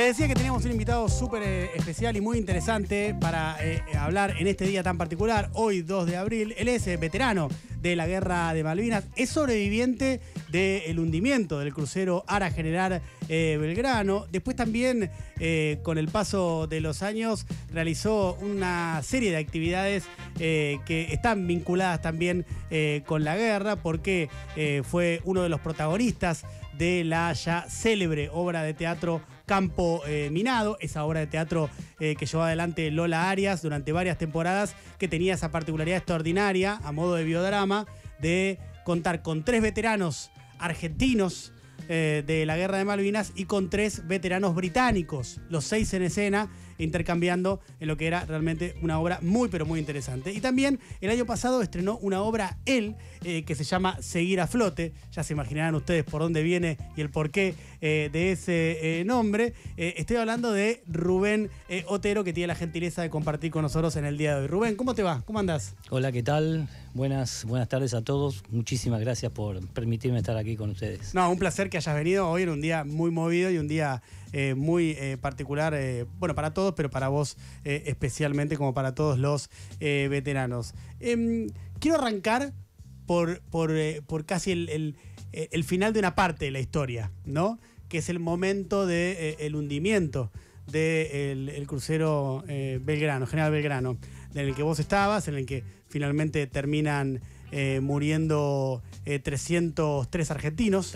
Les decía que teníamos un invitado súper especial y muy interesante para hablar en este día tan particular, hoy 2 de abril. Él es veterano de la Guerra de Malvinas, es sobreviviente del hundimiento del crucero Ara General Belgrano. Después también, con el paso de los años, realizó una serie de actividades que están vinculadas también con la guerra, porque fue uno de los protagonistas de la ya célebre obra de teatro Campo Minado, esa obra de teatro que llevó adelante Lola Arias durante varias temporadas, que tenía esa particularidad extraordinaria, a modo de biodrama, de contar con 3 veteranos argentinos de la Guerra de Malvinas y con 3 veteranos británicos, los 6 en escena, intercambiando en lo que era realmente una obra muy pero muy interesante. Y también el año pasado estrenó una obra él que se llama Seguir a Flote. Ya se imaginarán ustedes por dónde viene y el porqué de ese nombre. Estoy hablando de Rubén Otero, que tiene la gentileza de compartir con nosotros en el día de hoy. Rubén, ¿cómo te va? ¿Cómo andás? Hola, ¿qué tal? Buenas tardes a todos. Muchísimas gracias por permitirme estar aquí con ustedes. No, un placer que hayas venido hoy en un día muy movido y un día muy particular, bueno, para todos, pero para vos especialmente, como para todos los veteranos. Quiero arrancar por casi el final de una parte de la historia, ¿no? Que es el momento del hundimiento del crucero Belgrano, General Belgrano, en el que vos estabas, en el que finalmente terminan muriendo 303 argentinos.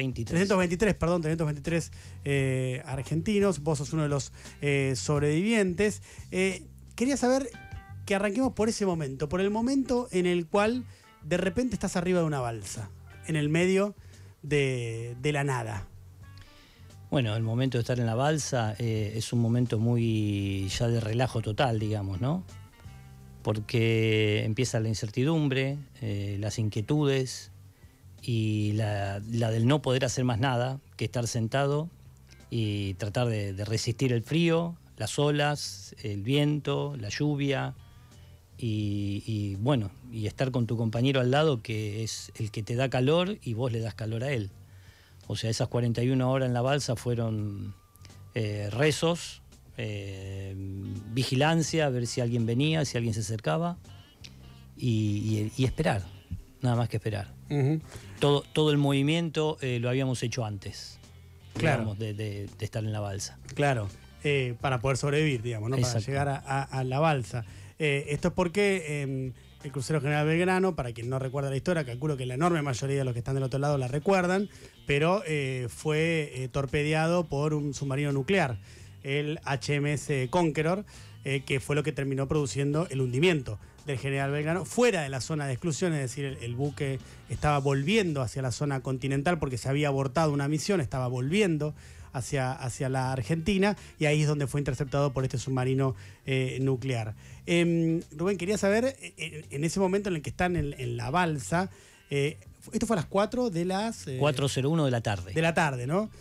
323 argentinos. Vos sos uno de los sobrevivientes. Quería saber que arranquemos por ese momento, por el momento en el cual de repente estás arriba de una balsa, en el medio de la nada. Bueno, el momento de estar en la balsa es un momento muy ya de relajo total, digamos, ¿no? Porque empieza la incertidumbre, las inquietudes y la del no poder hacer más nada que estar sentado y tratar de resistir el frío, las olas, el viento, la lluvia y bueno, y estar con tu compañero al lado, que es el que te da calor y vos le das calor a él. O sea, esas 41 horas en la balsa fueron rezos, vigilancia, a ver si alguien venía, si alguien se acercaba y esperar, nada más que esperar. Uh-huh. Todo el movimiento lo habíamos hecho antes, claro, digamos, de estar en la balsa. Claro, para poder sobrevivir, digamos, ¿no? Para llegar a la balsa. Esto es porque el crucero General Belgrano, para quien no recuerda la historia, calculo que la enorme mayoría de los que están del otro lado la recuerdan, pero fue torpedeado por un submarino nuclear, el HMS Conqueror, que fue lo que terminó produciendo el hundimiento del General Belgrano fuera de la zona de exclusión, es decir, el buque estaba volviendo hacia la zona continental porque se había abortado una misión, estaba volviendo hacia la Argentina, y ahí es donde fue interceptado por este submarino nuclear. Rubén, quería saber, en ese momento en el que están en la balsa, esto fue a las 4 de las... 4:01 de la tarde. De la tarde, ¿no?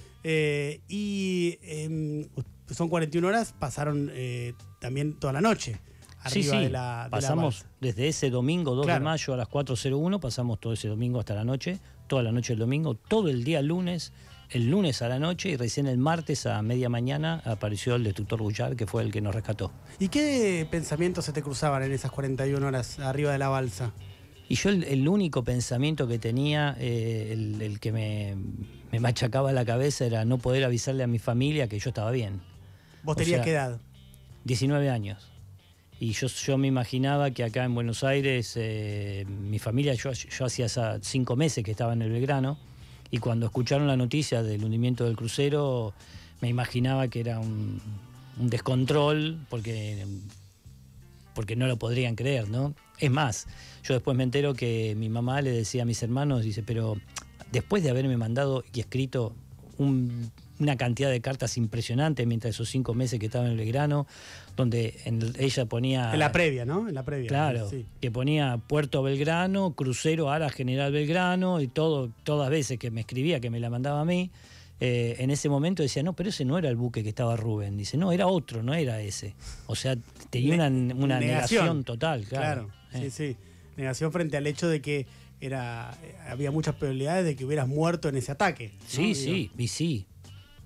Son 41 horas, pasaron también toda la noche arriba sí, de la pasamos balsa. Desde ese domingo 2 de mayo a las 4:01, pasamos todo ese domingo hasta la noche, toda la noche del domingo, todo el día lunes, el lunes a la noche, y recién el martes a media mañana apareció el destructor Bullard, que fue el que nos rescató. ¿Y qué pensamientos se te cruzaban en esas 41 horas arriba de la balsa? Y yo el único pensamiento que tenía, el que me machacaba la cabeza, era no poder avisarle a mi familia que yo estaba bien. ¿Vos tenías qué edad? 19 años. Y yo me imaginaba que acá en Buenos Aires, mi familia, yo hacía 5 meses que estaba en el Belgrano, y cuando escucharon la noticia del hundimiento del crucero, me imaginaba que era un descontrol, porque no lo podrían creer, ¿no? Es más, yo después me entero que mi mamá le decía a mis hermanos, dice, pero después de haberme mandado y escrito una cantidad de cartas impresionante mientras esos 5 meses que estaba en el Belgrano, donde ella ponía... En la previa, ¿no? En la previa. Claro, sí. Que ponía Puerto Belgrano, crucero Ara General Belgrano, y todas veces que me escribía, que me la mandaba a mí, en ese momento decía, no, pero ese no era el buque que estaba Rubén. Dice, no, era otro, no era ese. O sea, tenía una negación total, claro. Sí. Negación frente al hecho de que había muchas probabilidades de que hubieras muerto en ese ataque, ¿no? Sí.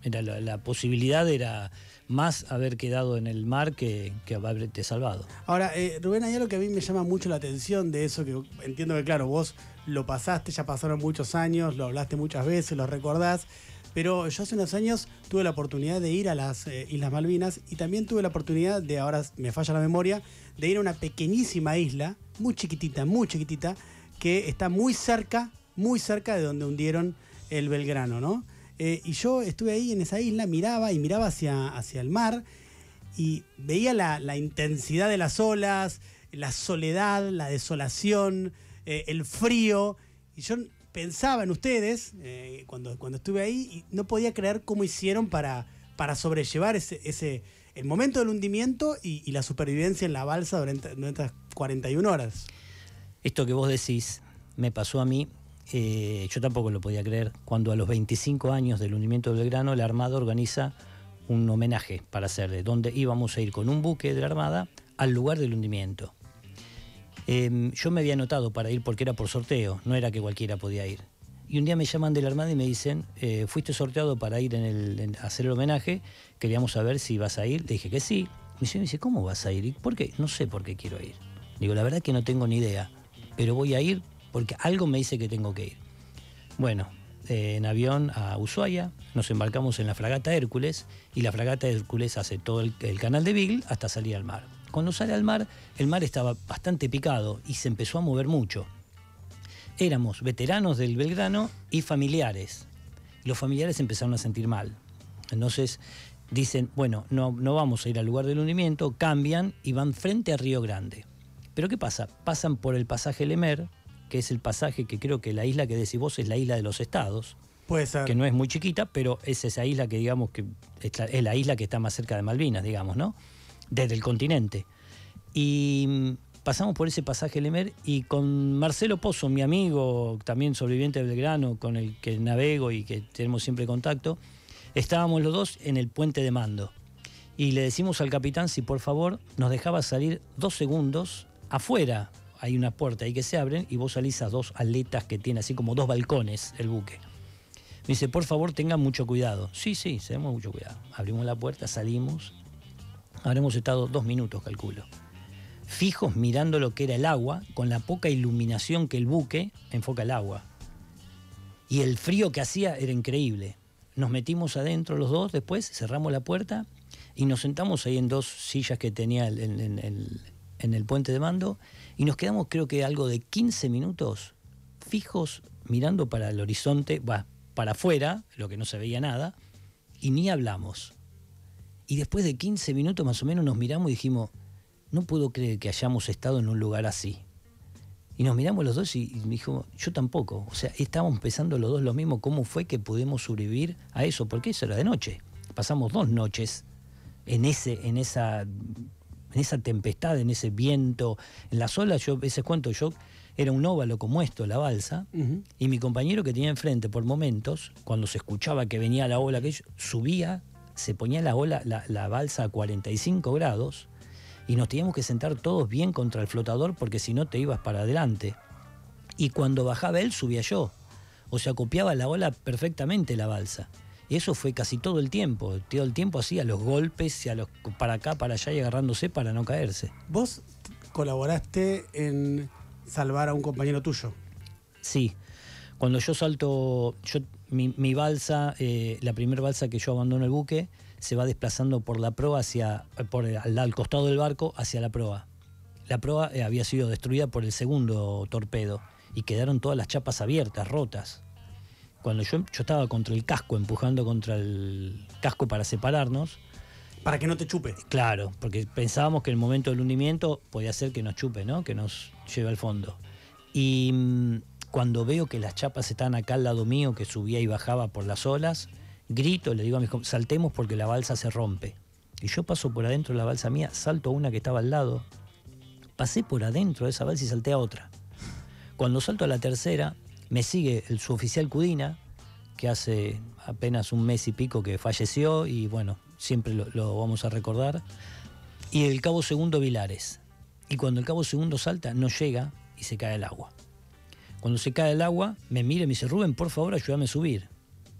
La posibilidad era más haber quedado en el mar que haberte salvado. Ahora, Rubén, hay algo que a mí me llama mucho la atención de eso, que entiendo que, claro, vos lo pasaste, ya pasaron muchos años, lo hablaste muchas veces, lo recordás, pero yo hace unos años tuve la oportunidad de ir a las Islas Malvinas y también tuve la oportunidad de, ahora me falla la memoria, de ir a una pequeñísima isla, muy chiquitita, que está muy cerca de donde hundieron el Belgrano, ¿no? Y yo estuve ahí en esa isla, miraba hacia el mar y veía la intensidad de las olas, la soledad, la desolación, el frío. Y yo pensaba en ustedes cuando estuve ahí y no podía creer cómo hicieron para sobrellevar el momento del hundimiento y la supervivencia en la balsa durante estas 41 horas. Esto que vos decís me pasó a mí. Yo tampoco lo podía creer, cuando a los 25 años del hundimiento del Belgrano la Armada organiza un homenaje para hacerle, donde íbamos a ir con un buque de la Armada al lugar del hundimiento. Yo me había anotado para ir porque era por sorteo, no era que cualquiera podía ir. Y un día me llaman de la Armada y me dicen, fuiste sorteado para ir a hacer el homenaje, queríamos saber si vas a ir. Le dije que sí. Me dice, ¿cómo vas a ir? ¿Y por qué? No sé por qué quiero ir. Digo, la verdad que no tengo ni idea, pero voy a ir porque algo me dice que tengo que ir. Bueno, en avión a Ushuaia, nos embarcamos en la fragata Hércules, y la fragata Hércules hace todo el canal de Beagle hasta salir al mar. Cuando sale al mar, el mar estaba bastante picado y se empezó a mover mucho. Éramos veteranos del Belgrano y familiares. Los familiares empezaron a sentir mal. Entonces dicen, bueno, no vamos a ir al lugar del hundimiento, cambian y van frente a Río Grande. Pero ¿qué pasa? Pasan por el pasaje Lemer, que es el pasaje que creo que la isla que decís vos es la isla de los Estados. Puede ser. Que no es muy chiquita, pero es esa isla que digamos que es la isla que está más cerca de Malvinas, digamos, ¿no? Desde el continente. Y pasamos por ese pasaje Lemer y con Marcelo Pozo, mi amigo, también sobreviviente del Belgrano, con el que navego y que tenemos siempre contacto, estábamos los dos en el puente de mando. Y le decimos al capitán si por favor nos dejaba salir 2 segundos afuera. Hay una puerta ahí que se abren y vos salís a 2 aletas que tiene así como 2 balcones el buque. Me dice, por favor, tengan mucho cuidado. Sí, tenemos mucho cuidado. Abrimos la puerta, salimos. Habremos estado 2 minutos, calculo. Fijos mirando lo que era el agua, con la poca iluminación que el buque enfoca el agua. Y el frío que hacía era increíble. Nos metimos adentro los dos, después cerramos la puerta y nos sentamos ahí en 2 sillas que tenía en el puente de mando y nos quedamos creo que algo de 15 minutos fijos mirando para el horizonte, para afuera, lo que no se veía nada, y ni hablamos. Y después de 15 minutos más o menos nos miramos y dijimos, no puedo creer que hayamos estado en un lugar así. Y nos miramos los dos y dijo, yo tampoco. O sea, estábamos pensando los dos lo mismo, cómo fue que pudimos sobrevivir a eso, porque eso era de noche. Pasamos 2 noches en esa tempestad, en ese viento, en las olas. Yo a veces cuento, yo era un óvalo como esto, la balsa, y mi compañero que tenía enfrente por momentos, cuando se escuchaba que venía la ola, que subía, se ponía la balsa a 45 grados, y nos teníamos que sentar todos bien contra el flotador porque si no te ibas para adelante. Y cuando bajaba él, subía yo. O sea, copiaba la ola perfectamente la balsa. Y eso fue casi todo el tiempo. Todo el tiempo hacía los golpes, para acá, para allá y agarrándose para no caerse. ¿Vos colaboraste en salvar a un compañero tuyo? Sí. Cuando yo salto, mi balsa, la primera balsa que yo abandono el buque, se va desplazando por la proa al costado del barco hacia la proa. La proa había sido destruida por el segundo torpedo y quedaron todas las chapas abiertas, rotas. Cuando yo estaba contra el casco, empujando contra el casco para separarnos. Para que no te chupe. Claro, porque pensábamos que en el momento del hundimiento podía ser que nos chupe, ¿no? Que nos lleve al fondo. Y cuando veo que las chapas están acá al lado mío, que subía y bajaba por las olas, grito, le digo a mis compañeros, saltemos porque la balsa se rompe. Y yo paso por adentro de la balsa mía, salto a una que estaba al lado, pasé por adentro de esa balsa y salté a otra. Cuando salto a la tercera, me sigue el suboficial Cudina, que hace apenas un mes y pico que falleció, y bueno, siempre lo vamos a recordar, y el cabo segundo Vilares. Y cuando el cabo segundo salta, no llega y se cae al agua. Cuando se cae al agua, me mira y me dice, Rubén, por favor, ayúdame a subir.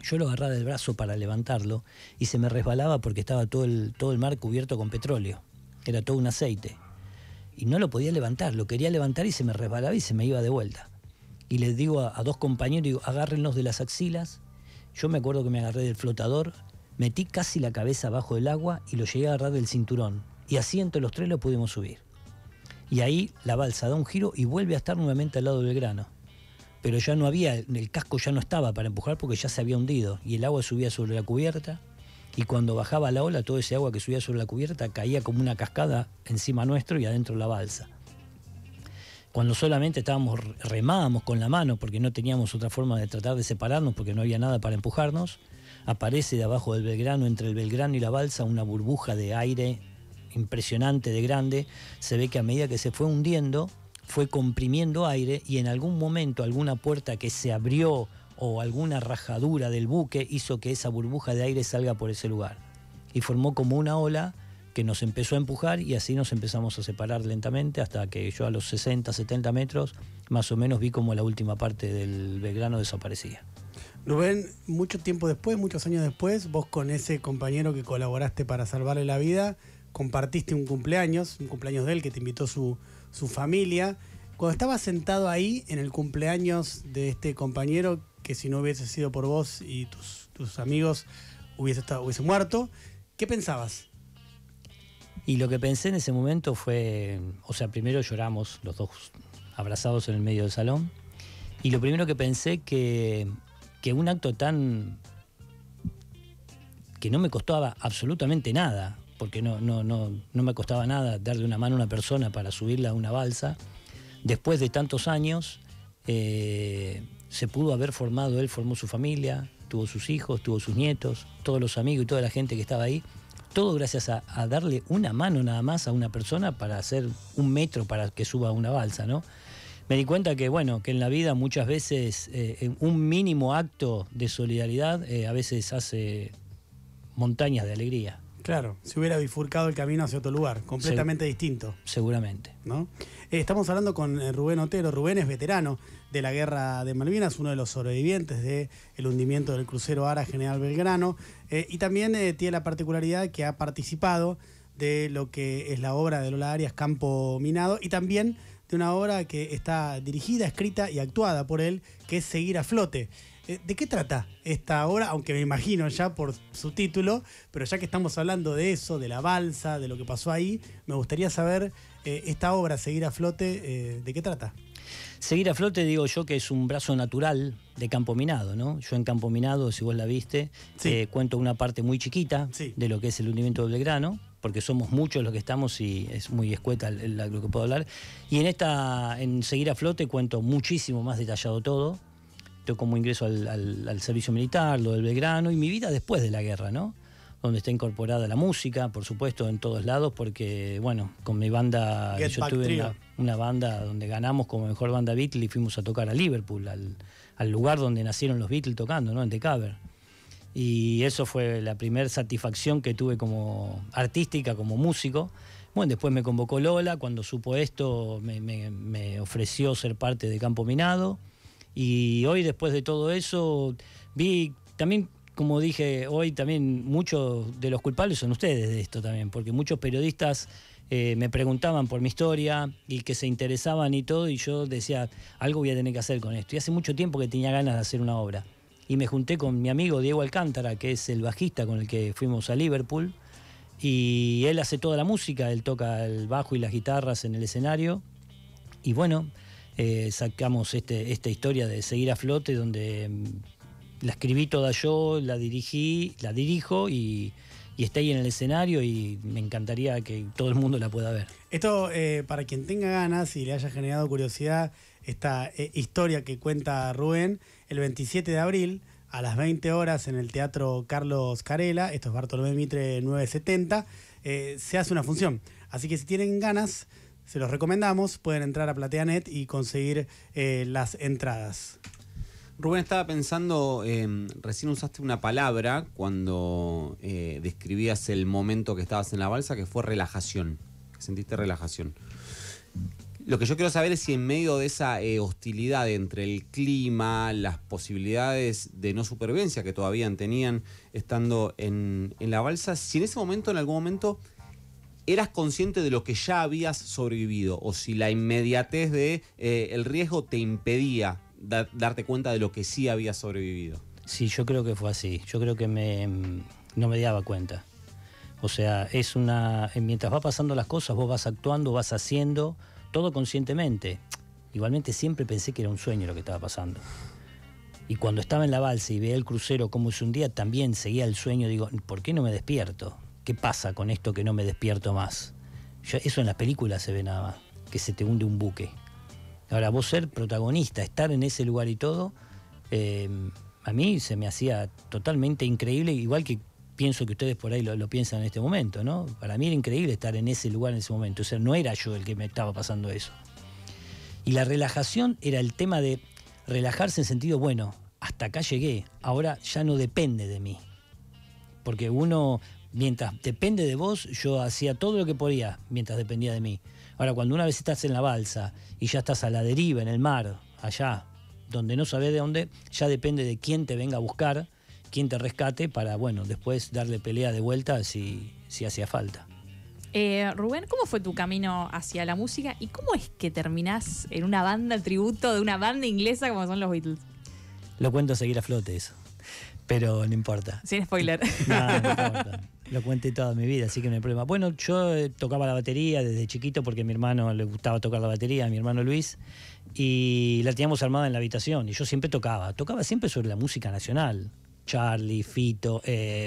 yo lo agarraba del brazo para levantarlo y se me resbalaba porque estaba todo el mar cubierto con petróleo. Era todo un aceite. Y no lo podía levantar, lo quería levantar y se me resbalaba y se me iba de vuelta. Y les digo a dos compañeros, digo, agárrenlos de las axilas. Yo me acuerdo que me agarré del flotador, metí casi la cabeza abajo del agua y lo llegué a agarrar del cinturón. Y así entre los tres lo pudimos subir. Y ahí la balsa da un giro y vuelve a estar nuevamente al lado del Belgrano. Pero ya no había, el casco ya no estaba para empujar porque ya se había hundido. Y el agua subía sobre la cubierta. Y cuando bajaba la ola, todo ese agua que subía sobre la cubierta caía como una cascada encima nuestro y adentro la balsa. Cuando solamente remábamos con la mano porque no teníamos otra forma de tratar de separarnos porque no había nada para empujarnos, aparece de abajo del Belgrano, entre el Belgrano y la balsa, una burbuja de aire impresionante, de grande. Se ve que a medida que se fue hundiendo, fue comprimiendo aire y en algún momento alguna puerta que se abrió o alguna rajadura del buque hizo que esa burbuja de aire salga por ese lugar. Y formó como una ola que nos empezó a empujar y así nos empezamos a separar lentamente hasta que yo a los 60, 70 metros más o menos vi como la última parte del Belgrano desaparecía. Rubén, mucho tiempo después, muchos años después, vos con ese compañero que colaboraste para salvarle la vida, compartiste un cumpleaños de él que te invitó su familia. Cuando estabas sentado ahí en el cumpleaños de este compañero, que si no hubiese sido por vos y tus amigos hubiese muerto, ¿qué pensabas? Y lo que pensé en ese momento fue, o sea, primero lloramos los dos abrazados en el medio del salón, y lo primero que pensé que un acto tan que no me costaba absolutamente nada, porque no me costaba nada darle una mano a una persona para subirla a una balsa, después de tantos años se pudo haber formado, él formó su familia, tuvo sus hijos, tuvo sus nietos, todos los amigos y toda la gente que estaba ahí, todo gracias a darle una mano nada más a una persona para hacer 1 metro para que suba a una balsa, ¿no? Me di cuenta que, bueno, que en la vida muchas veces un mínimo acto de solidaridad a veces hace montañas de alegría. Claro, se hubiera bifurcado el camino hacia otro lugar, completamente distinto. Seguramente. ¿No? Estamos hablando con Rubén Otero. Rubén es veterano de la Guerra de Malvinas, uno de los sobrevivientes del hundimiento del crucero Ara General Belgrano, y también tiene la particularidad que ha participado de lo que es la obra de Lola Arias, Campo Minado, y también de una obra que está dirigida, escrita y actuada por él, que es Seguir a Flote. ¿De qué trata esta obra? Aunque me imagino ya por su título, pero ya que estamos hablando de eso, de la balsa, de lo que pasó ahí, me gustaría saber esta obra, Seguir a Flote, ¿de qué trata? Seguir a Flote, digo yo, que es un brazo natural de Campo Minado, ¿no? Yo en Campo Minado, si vos la viste, sí, cuento una parte muy chiquita, sí, de lo que es el hundimiento del Belgrano, porque somos muchos los que estamos y es muy escueta lo que puedo hablar. Y en Seguir a Flote cuento muchísimo más detallado todo. Como ingreso al servicio militar, lo del Belgrano y mi vida después de la guerra, ¿no? Donde está incorporada la música, por supuesto, en todos lados, porque, bueno, con mi banda, yo tuve una banda donde ganamos como mejor banda Beatles y fuimos a tocar a Liverpool, al lugar donde nacieron los Beatles tocando, ¿no? En The Cavern. Y eso fue la primera satisfacción que tuve como artística, como músico. Bueno, después me convocó Lola, cuando supo esto me ofreció ser parte de Campo Minado. Y hoy, después de todo eso, vi también, como dije hoy, también muchos de los culpables son ustedes de esto también, porque muchos periodistas me preguntaban por mi historia y que se interesaban y todo, y yo decía, algo voy a tener que hacer con esto. Y hace mucho tiempo que tenía ganas de hacer una obra. Y me junté con mi amigo Diego Alcántara, que es el bajista con el que fuimos a Liverpool, y él hace toda la música, él toca el bajo y las guitarras en el escenario, y bueno, sacamos esta historia de Seguir a Flote, donde la escribí toda yo, la dirijo y está ahí en el escenario, y me encantaría que todo el mundo la pueda ver. Esto, para quien tenga ganas y le haya generado curiosidad esta historia que cuenta Rubén, el 27 de abril a las 20 horas en el Teatro Carlos Carela, esto es Bartolomé Mitre 970, se hace una función. Así que si tienen ganas, se los recomendamos, pueden entrar a Plateanet y conseguir las entradas. Rubén, estaba pensando, recién usaste una palabra cuando describías el momento que estabas en la balsa, que fue relajación, que sentiste relajación. Lo que yo quiero saber es si en medio de esa hostilidad entre el clima, las posibilidades de no supervivencia que todavía tenían estando en la balsa, si en ese momento, en algún momento, eras consciente de lo que ya habías sobrevivido, o si la inmediatez de el riesgo te impedía darte cuenta de lo que sí habías sobrevivido. Sí, yo creo que fue así. Yo creo que no me daba cuenta. O sea, mientras va pasando las cosas, vos vas actuando, vas haciendo, todo conscientemente. Igualmente siempre pensé que era un sueño lo que estaba pasando. Y cuando estaba en la balsa y veía el crucero como se hundía, también seguía el sueño. Digo, ¿por qué no me despierto? ¿Qué pasa con esto que no me despierto más? Eso en las películas se ve nada más, que se te hunde un buque. Ahora, vos ser protagonista, estar en ese lugar y todo, a mí se me hacía totalmente increíble, igual que pienso que ustedes por ahí lo piensan en este momento, ¿no? Para mí era increíble estar en ese lugar en ese momento. O sea, no era yo el que me estaba pasando eso. Y la relajación era el tema de relajarse en sentido, bueno, hasta acá llegué, ahora ya no depende de mí. Porque uno, mientras depende de vos, yo hacía todo lo que podía mientras dependía de mí. Ahora, cuando una vez estás en la balsa y ya estás a la deriva en el mar, allá, donde no sabés de dónde, ya depende de quién te venga a buscar, quién te rescate para, bueno, después darle pelea de vuelta si hacía falta. Rubén, ¿cómo fue tu camino hacia la música y cómo es que terminás en una banda tributo de una banda inglesa como son los Beatles? Lo cuento a seguir a flote eso, pero no importa. Sin spoiler. No importa. Lo cuenté toda mi vida, así que no hay problema. Bueno, yo tocaba la batería desde chiquito porque a mi hermano le gustaba tocar la batería, a mi hermano Luis, y la teníamos armada en la habitación. Y yo siempre tocaba siempre sobre la música nacional. Charlie, Fito,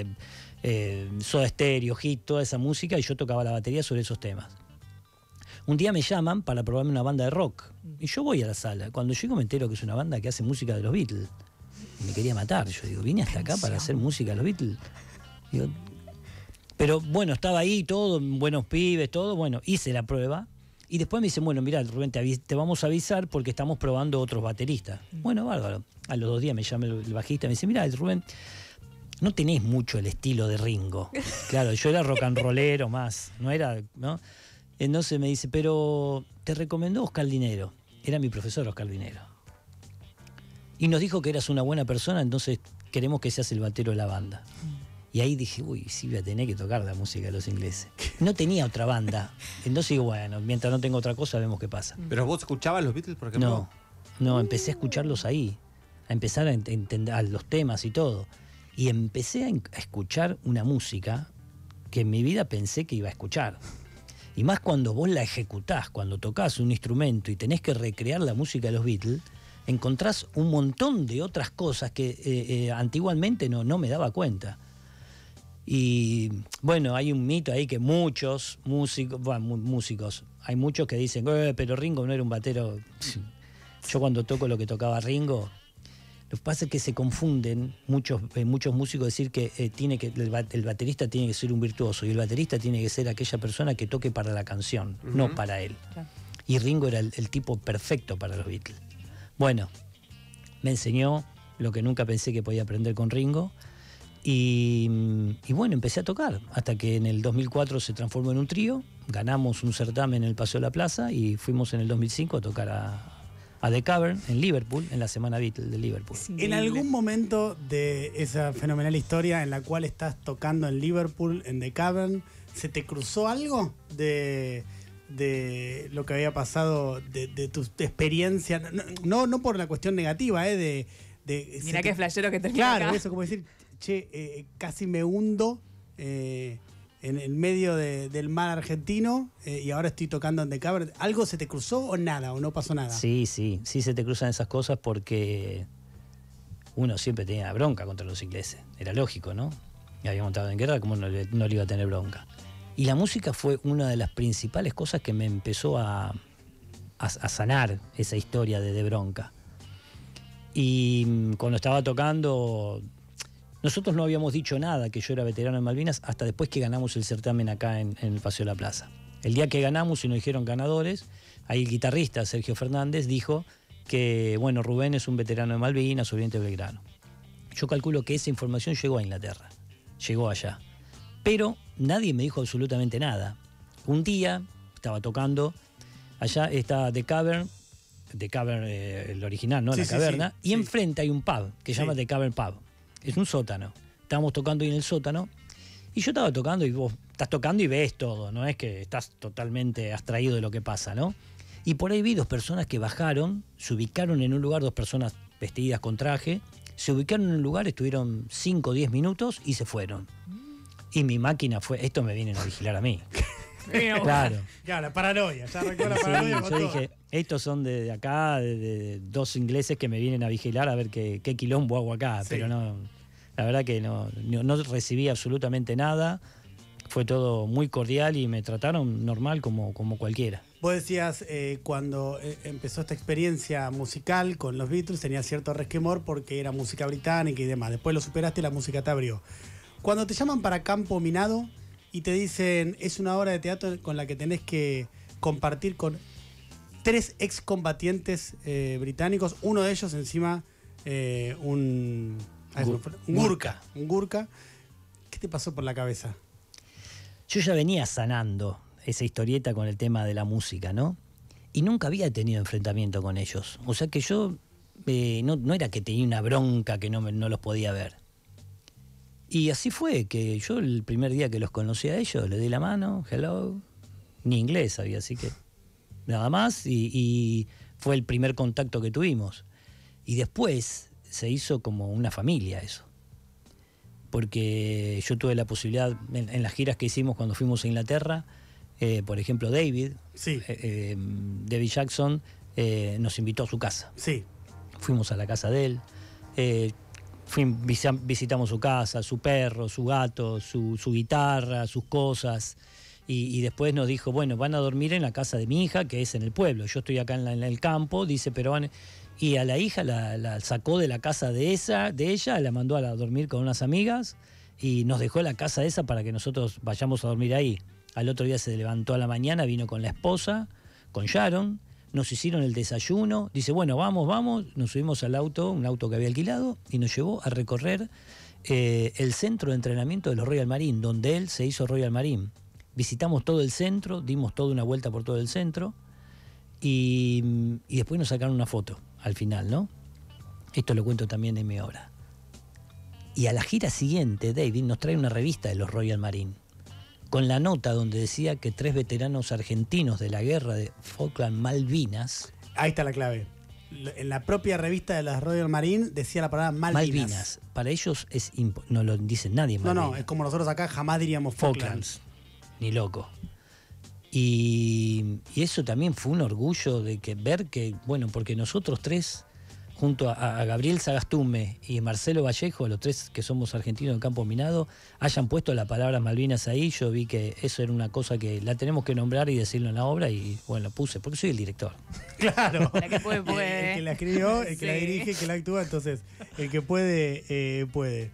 Soda Stereo, Hit, toda esa música, y yo tocaba la batería sobre esos temas. Un día me llaman para probarme una banda de rock, y yo voy a la sala. Cuando llego me entero que es una banda que hace música de los Beatles. Y me quería matar. Yo digo, vine hasta acá para hacer música de los Beatles. Digo, pero bueno, estaba ahí todo, buenos pibes, todo, bueno, hice la prueba. Y después me dicen, bueno, mirá, Rubén, te vamos a avisar porque estamos probando otros bateristas. Bueno, bárbaro. A los 2 días me llama el bajista y me dice, mirá, Rubén, no tenés mucho el estilo de Ringo. Claro, yo era rock and rollero más, no era, ¿no? Entonces me dice, pero te recomendó Oscar Dinero. Era mi profesor Oscar Dinero. Y nos dijo que eras una buena persona, entonces queremos que seas el batero de la banda. Y ahí dije, uy, sí voy a tener que tocar la música de los ingleses. No tenía otra banda. Entonces digo, bueno, mientras no tengo otra cosa, vemos qué pasa. ¿Pero vos escuchabas los Beatles, por ejemplo? No, empecé a escucharlos ahí. A empezar a entender los temas y todo. Y empecé a escuchar una música que en mi vida pensé que iba a escuchar. Y más cuando vos la ejecutás, cuando tocás un instrumento y tenés que recrear la música de los Beatles, encontrás un montón de otras cosas que antiguamente no me daba cuenta. Y bueno, hay un mito ahí que muchos músicos, hay muchos que dicen, pero Ringo no era un batero. Yo cuando toco lo que tocaba Ringo, lo que pasa es que se confunden muchos músicos decir que el baterista tiene que ser un virtuoso y el baterista tiene que ser aquella persona que toque para la canción, no para él. Claro. Y Ringo era el tipo perfecto para los Beatles. Bueno, me enseñó lo que nunca pensé que podía aprender con Ringo. Y bueno, empecé a tocar hasta que en el 2004 se transformó en un trío, ganamos un certamen en el Paseo de la Plaza y fuimos en el 2005 a tocar a The Cavern en Liverpool, en la Semana Beatles de Liverpool. En algún momento de esa fenomenal historia en la cual estás tocando en Liverpool, en The Cavern, ¿se te cruzó algo de lo que había pasado, de tu experiencia? No por la cuestión negativa, Mirá qué flashero que termina Claro, acá. eso como decir, casi me hundo en el medio del mar argentino y ahora estoy tocando en The Cavern. ¿Algo se te cruzó o nada? ¿O no pasó nada? Sí se te cruzan esas cosas porque uno siempre tenía bronca contra los ingleses. Era lógico, ¿no? Habíamos estado en guerra, ¿cómo no le iba a tener bronca? Y la música fue una de las principales cosas que me empezó a sanar esa historia de bronca. Y cuando estaba tocando, nosotros no habíamos dicho nada que yo era veterano en Malvinas hasta después que ganamos el certamen acá en el Paseo de la Plaza. El día que ganamos y nos dijeron ganadores, ahí el guitarrista Sergio Fernández dijo que, bueno, Rubén es un veterano de Malvinas, Oriente Belgrano. Yo calculo que esa información llegó a Inglaterra, llegó allá. Pero nadie me dijo absolutamente nada. Un día estaba tocando, Allá está The Cavern, el original, ¿no? Sí, la sí, caverna. sí, y sí. enfrente hay un pub que se llama The Cavern Pub. Es un sótano. Estábamos tocando ahí en el sótano. Y yo estaba tocando y vos estás tocando y ves todo. No es que estás totalmente abstraído de lo que pasa, ¿no? Y por ahí vi 2 personas que bajaron, se ubicaron en un lugar, 2 personas vestidas con traje, se ubicaron en un lugar, estuvieron 5 o 10 minutos y se fueron. Y mi máquina fue, esto me vienen a vigilar a mí. Claro. Claro, la paranoia, ya arrancó la Sí, paranoia con yo todo. dije, estos son de acá, de 2 ingleses que me vienen a vigilar a ver qué quilombo hago acá. Sí. Pero no, la verdad que no recibí absolutamente nada. Fue todo muy cordial y me trataron normal como cualquiera. Vos decías, cuando empezó esta experiencia musical con los Beatles, tenía cierto resquemor porque era música británica y demás. Después lo superaste y la música te abrió. Cuando te llaman para Campo Minado y te dicen, es una obra de teatro con la que tenés que compartir con 3 excombatientes británicos, uno de ellos encima un Gurkha. Un Gurkha. ¿Qué te pasó por la cabeza? Yo ya venía sanando esa historieta con el tema de la música, ¿no? Y nunca había tenido enfrentamiento con ellos. O sea que yo no era que tenía una bronca que no los podía ver. Y así fue, que yo el primer día que los conocí a ellos, le di la mano, hello, ni inglés sabía, así que nada más, y fue el primer contacto que tuvimos. Y después se hizo como una familia eso. Porque yo tuve la posibilidad, en las giras que hicimos cuando fuimos a Inglaterra, por ejemplo David Jackson nos invitó a su casa. Sí. Fuimos a la casa de él, visitamos su casa, su perro, su gato, su guitarra, sus cosas. Y después nos dijo, bueno, van a dormir en la casa de mi hija, que es en el pueblo. Yo estoy acá en el campo, dice, pero van... Y a la hija la sacó de la casa de ella, la mandó a dormir con unas amigas y nos dejó la casa esa para que nosotros vayamos a dormir ahí. Al otro día se levantó a la mañana, vino con la esposa, con Sharon, nos hicieron el desayuno, dice, bueno, vamos, nos subimos al auto, un auto que había alquilado, y nos llevó a recorrer el centro de entrenamiento de los Royal Marine, donde él se hizo Royal Marine. Visitamos todo el centro, dimos toda una vuelta por todo el centro y después nos sacaron una foto al final, ¿no? Esto lo cuento también en mi obra. Y a la gira siguiente, David nos trae una revista de los Royal Marine, con la nota donde decía que 3 veteranos argentinos de la guerra de Falkland Malvinas... Ahí está la clave. En la propia revista de las Royal Marine decía la palabra Malvinas. Para ellos no lo dice nadie Malvinas. No, es como nosotros acá jamás diríamos Falklands. Ni loco. Y eso también fue un orgullo de ver que, bueno, porque nosotros 3, junto a Gabriel Sagastume y Marcelo Vallejo, los 3 que somos argentinos de Campo Minado, hayan puesto la palabra Malvinas ahí. Yo vi que eso era una cosa que la tenemos que nombrar y decirlo en la obra, y bueno, lo puse, porque soy el director. Claro. La que puede. El que la escribió, el que la dirige, el que la actúa, entonces el que puede, puede.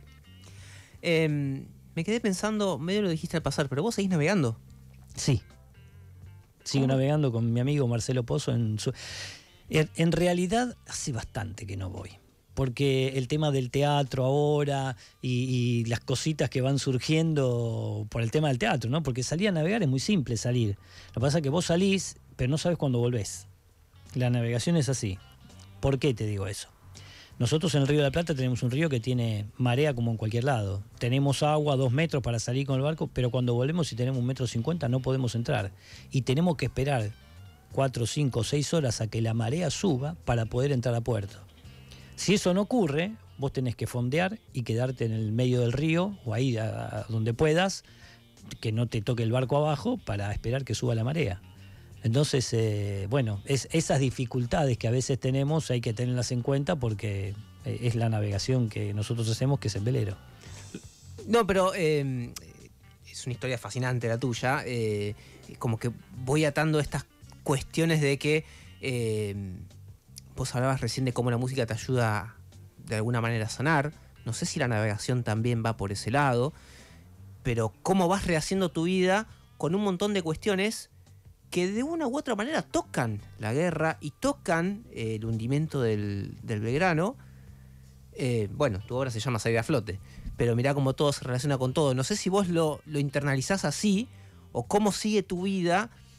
Me quedé pensando, medio lo dijiste al pasar, pero vos seguís navegando. Sí. Sigo navegando con mi amigo Marcelo Pozo. En realidad hace bastante que no voy, porque el tema del teatro ahora y las cositas que van surgiendo por el tema del teatro, ¿no? Porque salir a navegar es muy simple salir. Lo que pasa es que vos salís, pero no sabes cuándo volvés. La navegación es así. ¿Por qué te digo eso? Nosotros en el Río de la Plata tenemos un río que tiene marea como en cualquier lado. Tenemos agua 2 metros para salir con el barco, pero cuando volvemos y tenemos 1,50 metros no podemos entrar. Y tenemos que esperar 4, 5, 6 horas a que la marea suba para poder entrar a puerto. Si eso no ocurre, vos tenés que fondear y quedarte en el medio del río o ahí a donde puedas, que no te toque el barco abajo para esperar que suba la marea. Entonces, bueno, esas dificultades que a veces tenemos hay que tenerlas en cuenta porque es la navegación que nosotros hacemos, que es en velero. No, pero es una historia fascinante la tuya. Como que voy atando estas cuestiones de que vos hablabas recién de cómo la música te ayuda de alguna manera a sanar. No sé si la navegación también va por ese lado, pero cómo vas rehaciendo tu vida con un montón de cuestiones que de una u otra manera tocan la guerra y tocan el hundimiento del Belgrano. Bueno, tu obra se llama Salir a flote, pero mirá cómo todo se relaciona con todo. No sé si vos lo internalizás así o cómo sigue tu vida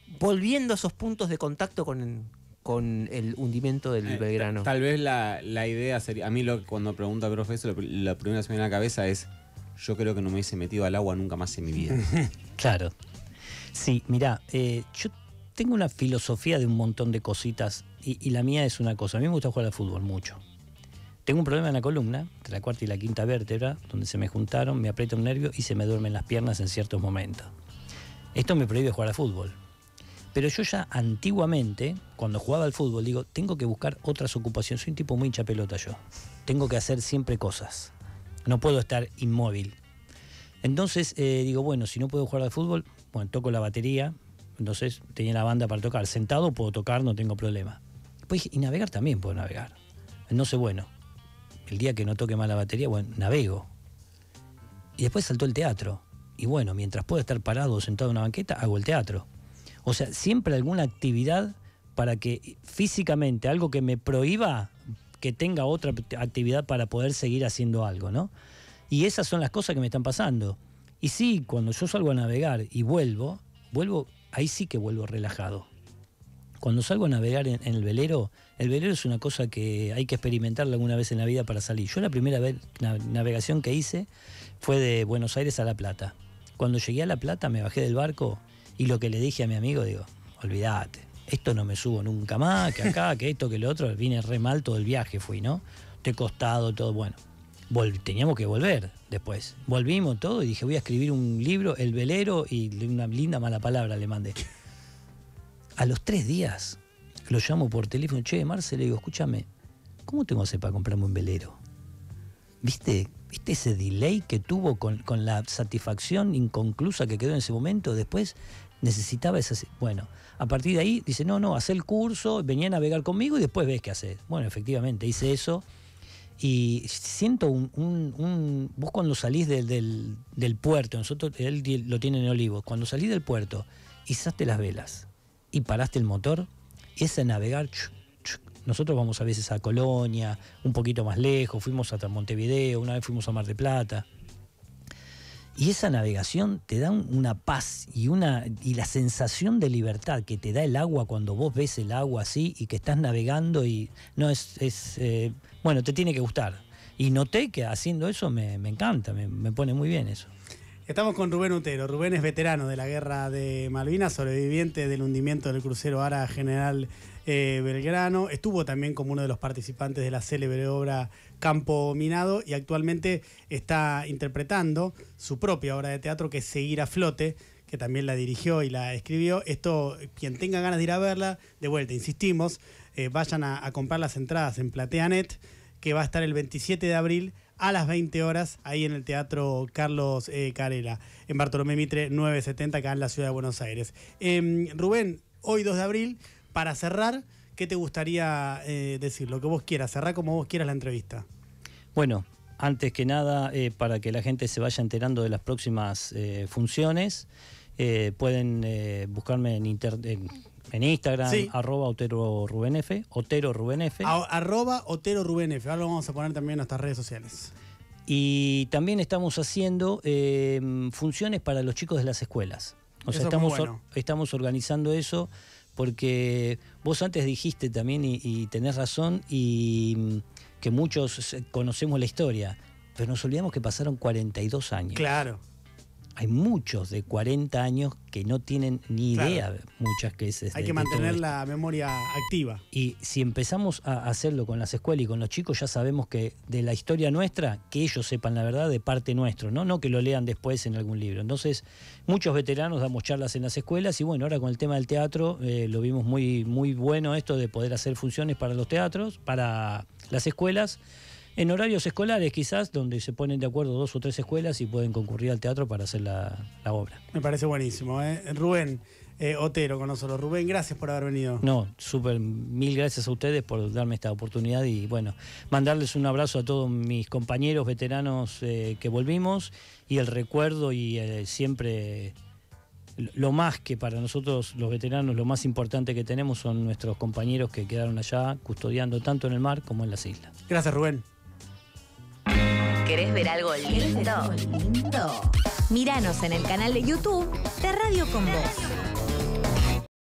volviendo a esos puntos de contacto con el hundimiento del Belgrano. Tal vez la idea sería, a mí cuando pregunta al profesor, la primera que se me viene a la cabeza es, yo creo que no me hubiese metido al agua nunca más en mi vida. Claro. Sí, mirá, yo tengo una filosofía de un montón de cositas y la mía es una cosa. A mí me gusta jugar al fútbol mucho. Tengo un problema en la columna, entre la cuarta y la quinta vértebra, donde se me juntaron, me aprieta un nervio y se me duermen las piernas en ciertos momentos. Esto me prohíbe jugar al fútbol. Pero yo ya antiguamente, cuando jugaba al fútbol, digo, tengo que buscar otras ocupaciones. Soy un tipo muy hincha pelota yo. Tengo que hacer siempre cosas. No puedo estar inmóvil. Entonces digo, bueno, si no puedo jugar al fútbol, bueno, toco la batería. Entonces tenía la banda para tocar. Sentado puedo tocar, no tengo problema. Después dije, y navegar también puedo navegar. No sé, bueno, el día que no toque más la batería, bueno, navego. Y después saltó el teatro. Y bueno, mientras pueda estar parado o sentado en una banqueta, hago el teatro. O sea, siempre alguna actividad para que físicamente, algo que me prohíba, que tenga otra actividad para poder seguir haciendo algo, ¿no? Y esas son las cosas que me están pasando. Y sí, cuando yo salgo a navegar y vuelvo, ahí sí que vuelvo relajado. Cuando salgo a navegar en el velero es una cosa que hay que experimentarla alguna vez en la vida para salir. Yo la primera navegación que hice fue de Buenos Aires a La Plata. Cuando llegué a La Plata me bajé del barco y lo que le dije a mi amigo, digo, olvídate, esto no me subo nunca más, que acá, que esto, que lo otro, vine re mal todo el viaje fui, ¿no? De costado, todo, bueno. Teníamos que volver después. Volvimos todo y dije, voy a escribir un libro, El velero, y una linda mala palabra le mandé. A los 3 días lo llamo por teléfono, che, Marce, le digo, escúchame, ¿cómo tengo que hacer para comprarme un velero? ¿Viste ese delay que tuvo con la satisfacción inconclusa que quedó en ese momento? Después necesitaba esa... Bueno, a partir de ahí dice, no, hacé el curso, venía a navegar conmigo y después ves qué hacer. Bueno, efectivamente, hice eso y siento vos cuando salís del puerto, nosotros, él lo tiene en Olivos, cuando salís del puerto, izaste las velas y paraste el motor, ese navegar... Nosotros vamos a veces a Colonia, un poquito más lejos, fuimos hasta Montevideo, una vez fuimos a Mar del Plata. Y esa navegación te da una paz y la sensación de libertad que te da el agua cuando vos ves el agua así y que estás navegando y no bueno, te tiene que gustar. Y noté que haciendo eso me encanta, me pone muy bien eso. Estamos con Rubén Otero. Rubén es veterano de la Guerra de Malvinas, sobreviviente del hundimiento del crucero Ara General Belgrano. Estuvo también como uno de los participantes de la célebre obra Campo Minado y actualmente está interpretando su propia obra de teatro, que es Seguir a Flote, que también la dirigió y la escribió. Esto, quien tenga ganas de ir a verla, de vuelta, insistimos, vayan a comprar las entradas en PlateaNet, que va a estar el 27 de abril a las 20 horas, ahí en el Teatro Carlos Carela, en Bartolomé Mitre 970, acá en la ciudad de Buenos Aires. Rubén, hoy 2 de abril, para cerrar, ¿qué te gustaría decir? Lo que vos quieras, cerrá como vos quieras la entrevista. Bueno, antes que nada, para que la gente se vaya enterando de las próximas funciones, pueden buscarme en Instagram, sí. @OteroRubenF, OteroRubenF. @OteroRubenF. Ahora lo vamos a poner también en nuestras redes sociales. Y también estamos haciendo funciones para los chicos de las escuelas. O sea, estamos organizando eso porque vos antes dijiste también, y tenés razón, y que muchos conocemos la historia, pero nos olvidamos que pasaron 42 años. Claro. Hay muchos de 40 años que no tienen ni idea, muchas veces. Hay que mantener la memoria activa. Y si empezamos a hacerlo con las escuelas y con los chicos, ya sabemos que de la historia nuestra, que ellos sepan la verdad de parte nuestro, no que lo lean después en algún libro. Entonces, muchos veteranos damos charlas en las escuelas y bueno, ahora con el tema del teatro lo vimos muy, muy bueno esto de poder hacer funciones para los teatros, para las escuelas, en horarios escolares quizás, donde se ponen de acuerdo 2 o 3 escuelas y pueden concurrir al teatro para hacer la obra. Me parece buenísimo. Rubén Otero con nosotros. Rubén, gracias por haber venido. No, súper, mil gracias a ustedes por darme esta oportunidad y bueno, mandarles un abrazo a todos mis compañeros veteranos que volvimos y el recuerdo y siempre... Lo más que para nosotros los veteranos, lo más importante que tenemos son nuestros compañeros que quedaron allá custodiando tanto en el mar como en las islas. Gracias, Rubén. ¿Querés ver algo lindo? Míranos en el canal de YouTube de Radio Con Vos.